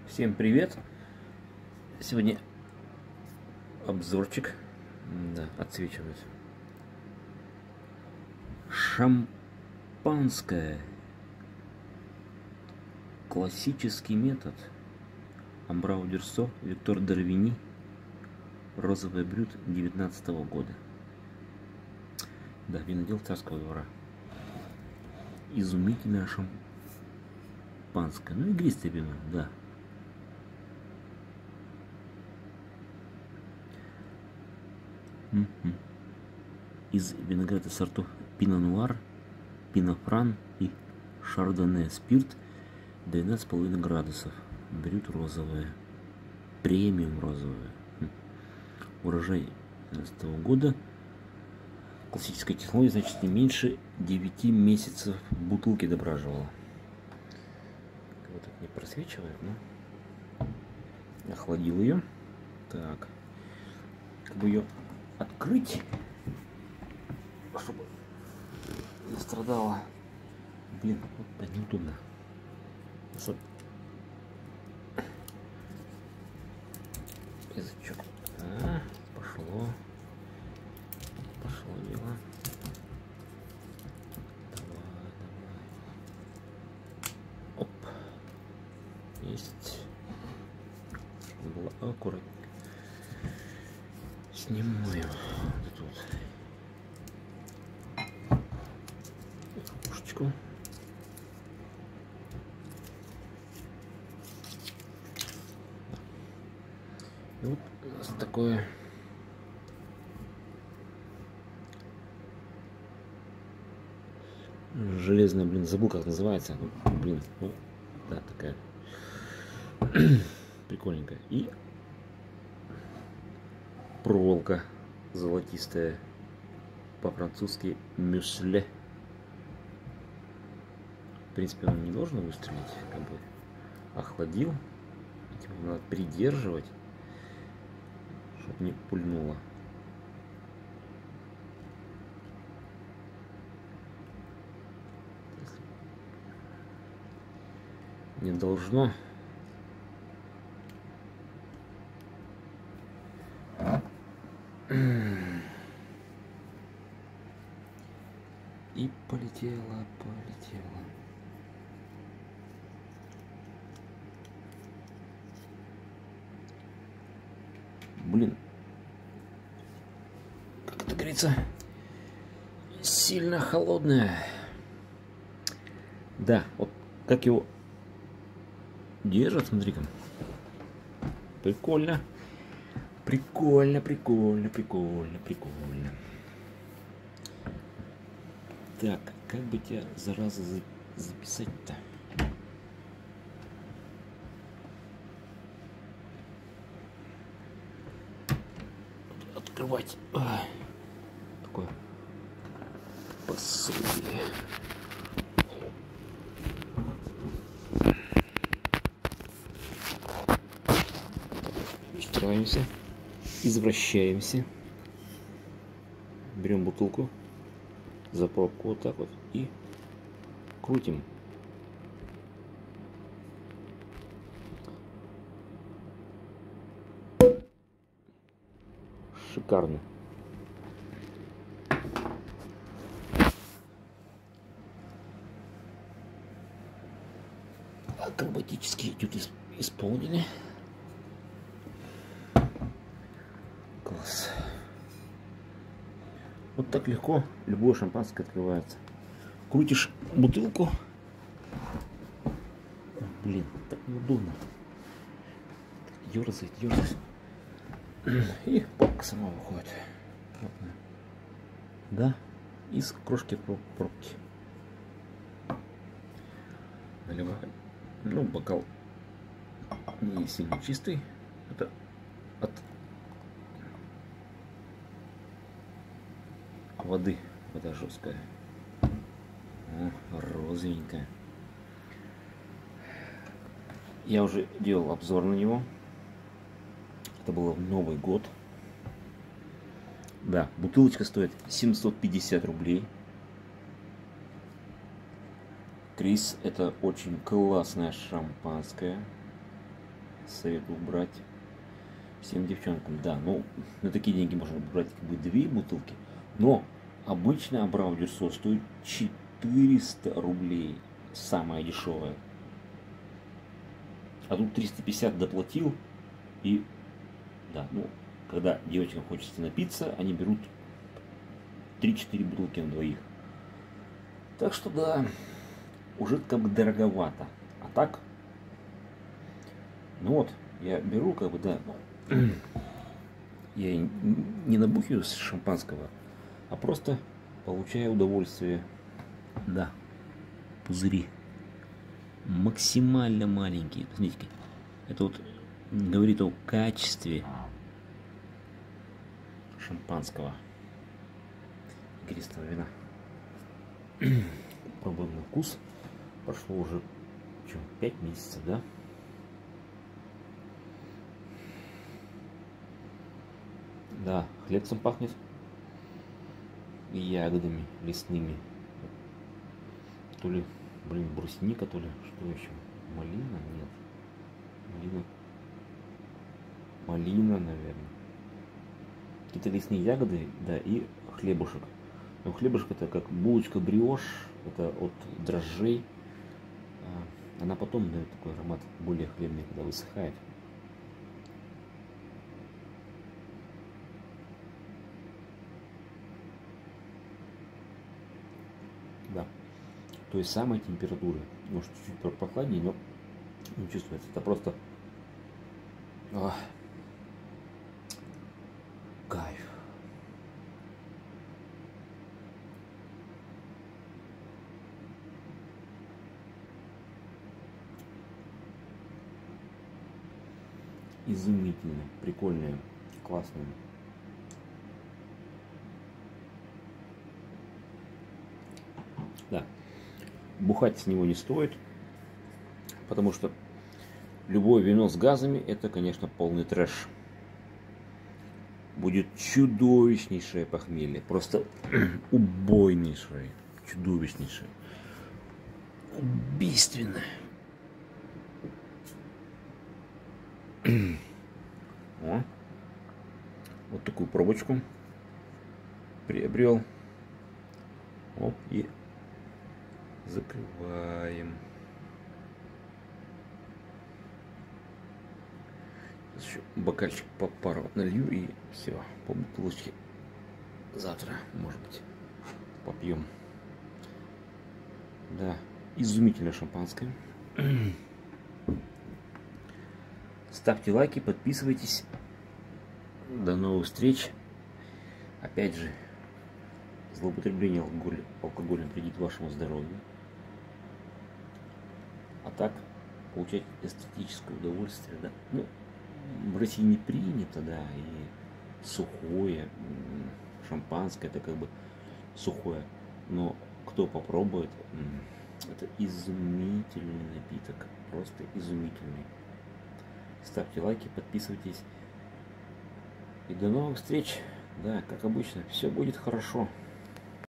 Всем привет! Сегодня обзорчик. Да, отсвечивает. Шампанское. Классический метод. Амбрау Дюрсо, Виктор Дарвини. Розовый брют 19-го года. Да, винодел царского двора. Изумительное шампанское. Ну, игристое вино, да. Из винограда сортов Пино Нуар, Пино Фран и Шардоне. Спирт 12,5 градусов. Брют розовое. Премиум розовое. Урожай 2012 года. Классическая технология, значит, не меньше 9 месяцев в бутылке дображивала. Вот так не просвечивает, но охладил ее. Так, как бы ее открыть, чтобы не страдала. Блин, вот так неудобно. Язычок. Пошло дело. Давай. Оп. Есть. Было аккуратно. Снимаю вот эту вот пушечку. И вот у нас такое железная, блин, забыл, как называется. Блин, ну, да, такая прикольненькая. И проволока золотистая, по-французски мюсле. В принципе, он не должен выстрелить, как бы охладил. Типа, надо придерживать, чтобы не пульнуло. Не должно. И полетела. Блин, как это говорится, сильно холодная. Да, вот как его держат, смотри-ка. Прикольно. Прикольно. Так, как бы тебя, зараза, записать-то? Открывать. Такое пособие. Стараемся, извращаемся. Берем бутылку за пробку вот так вот и крутим. Шикарно. Акробатический этюд исполнили. Класс. Вот так легко любое шампанское открывается. Крутишь бутылку. Блин, так неудобно. Дёрзает. И пробка сама выходит. Да, из крошки пробки. Наливаю. Ну, бокал не сильно чистый. Это от воды. Вода жесткая. О, розовенькая. Я уже делал обзор на него. Это было в Новый год. Да, бутылочка стоит 750 рублей. Крис, это очень классное шампанское. советую брать всем девчонкам. Да, ну на такие деньги можно брать как бы 2 бутылки, но обычно Абрау Дюрсо стоит 400 рублей, самая дешевая. А тут 350 доплатил, и да, ну, когда девочкам хочется напиться, они берут 3-4 бутылки на двоих. Так что да, уже как бы дороговато. А так, ну вот, я беру как бы, да, я не набухиваю с шампанского, а просто получаю удовольствие. Да, пузыри максимально маленькие. Смотрите, это вот говорит о качестве шампанского, игристого вина. Пробуем на вкус. Прошло уже 5 месяцев, да? Да, хлебцем пахнет и ягодами лесными. То ли, блин, брусника, то ли, что еще? Малина? Нет. Малина, наверное. Какие-то лесные ягоды, да, и хлебушек. Но хлебушек это как булочка бриош, это от дрожжей. Она потом дает такой аромат более хлебный, когда высыхает. Да, той самой температуры. Может чуть-чуть прохладнее, но не чувствуется. Это просто кайф. Изумительно, прикольное, классное. Да, бухать с него не стоит, потому что любое вино с газами это, конечно, полный трэш. Будет чудовищнейшее похмелье, просто убойнейшее, чудовищнейшее, убийственное. О, вот такую пробочку приобрел. Оп, и закрываем. Сейчас еще бокальчик по пару налью и все, по бутылочке завтра, может быть, попьем. Да, изумительное шампанское. Ставьте лайки, подписывайтесь. До новых встреч. Опять же, злоупотребление алкоголем вредит вашему здоровью. А так, получать эстетическое удовольствие, да. Ну, в России не принято, да, и сухое шампанское, это как бы сухое. Но кто попробует, это изумительный напиток, просто изумительный. Ставьте лайки, подписывайтесь. И до новых встреч. Да, как обычно, все будет хорошо.